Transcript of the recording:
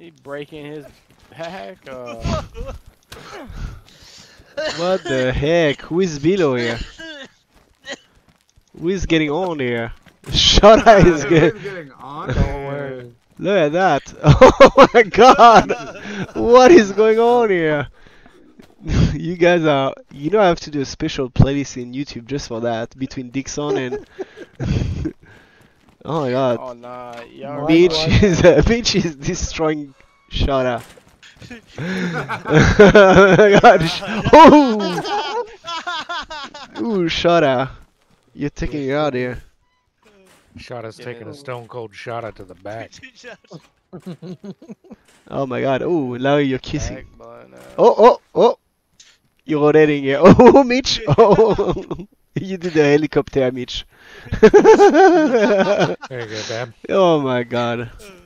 He breaking his back. What the heck? Who is below here? Who is getting on here? Shota is getting on. Don't worry. Look at that! Oh my god! What is going on here? You guys are... You know I have to do a special playlist in YouTube just for that. Between Dixon and... Oh my god. Oh nah, y'all. Mitch is destroying Shota. Oh my god. Oh! Ooh, Shota. You're taking it out here. Shot us taking a stone cold shot out to the back. Oh my god. Oh, Larry, you're kissing. Back button, Oh! You're rotating here. Oh, Mitch! Oh! You did the helicopter, Mitch. There you go, Dad. Oh my god.